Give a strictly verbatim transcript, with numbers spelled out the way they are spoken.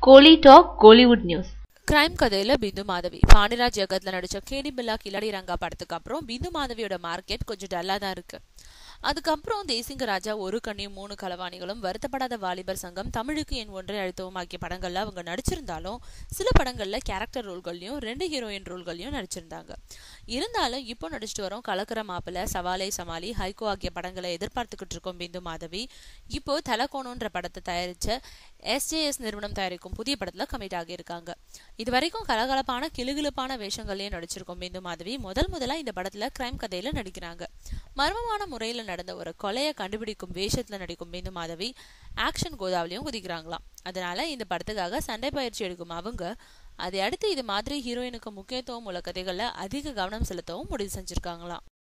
கோலி talk Kollywood news. Crime கதையில பிந்து மாதவி பாண்டிராஜ் இயக்கத்துல நடிச்ச கேடி பில்லா கில்லாடி ரங்கா படத்துக்கு அப்புறம் பிந்து மாதவியோட மார்க்கெட் கொஞ்சம் டல்லா தான் இருக்கு. அதுக்கப்புறம் தேசிங்க ராஜா, ஒரு கண்ணியும் மூணு களவாணிகளும், வருத்தப்படாத வாலிபர் சங்கம், தமிழுக்கு என் ஒன்றை அழுத்தவும் ஆகிய படங்கள்ல அவங்க நடிச்சிருந்தாலும் சில படங்கள்ல கேரக்டர் ரோல்கள்லயும் ரெண்டு ஹீரோயின் ரோல்கள்லயும் நடிச்சிருந்தாங்க. இருந்தாலும் இப்போ நடிச்சிட்டு வரோம் கலக்கர மாப்பிள்ள, சவாலை சமாளி, ஹைகோ ஆகிய படங்களை எதிர்பார்த்துக்கிட்டு இருக்கோம் பிந்து மாதவி. இப்போ தலகோணம்ன்ற படத்தை தயாரிச்ச எஸ் ஜே எஸ் நிறுவனம் தயாரிக்கும் புதிய படத்துல கமிட் ஆகியிருக்காங்க. இது வரைக்கும் கலகலப்பான கிளுகிழப்பான வேஷங்கள்லயும் நடிச்சிருக்கோம் பிந்து மாதவி. முதல் முதலா இந்த படத்துல கிரைம் கதையில நடிக்கிறாங்க. மர்மமான முறையில நடந்த ஒரு கொலையை கண்டுபிடிக்கும் வேஷத்துல நடிக்கும் பிந்து மாதவி ஆக்ஷன் கோதாவிலையும் குதிக்கிறாங்களாம். அதனால இந்த படத்துக்காக சண்டை பயிற்சி எடுக்கும் அவங்க அதை அடுத்து இது மாதிரி ஹீரோயினுக்கு முக்கியத்துவம் உள்ள கதைகள்ல அதிக கவனம் செலுத்தவும் முடிவு செஞ்சிருக்காங்களாம்.